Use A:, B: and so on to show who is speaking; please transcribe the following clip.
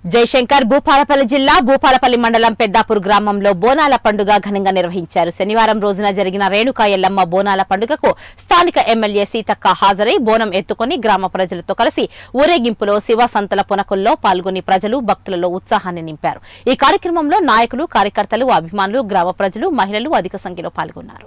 A: జయశంకర్ భూపాలపల్లి జిల్లా భూపాలపల్లి మండలం పెద్దాపూర్ గ్రామంలో బోనాల పండుగ ఘనంగా నిర్వహించారు. శనివారం రోజున జరిగిన రేణుకా ఎల్లమ్మ బోనాల పండుగకు స్థానిక ఎమ్మెల్యే సీతక్క హాజరై బోనం ఎత్తుకొని గ్రామ ప్రజలతో కలిసి ఊరేగింపులో శివ సంతల పునకుల్లో పాల్గొని ప్రజలు భక్తులలో ఉత్సాహాన్ని నింపారు. ఈ కార్యక్రమంలో నాయకులు, కార్యకర్తలు, అభిమానులు, గ్రామ ప్రజలు, మహిళలు అధిక సంఖ్యలో పాల్గొన్నారు.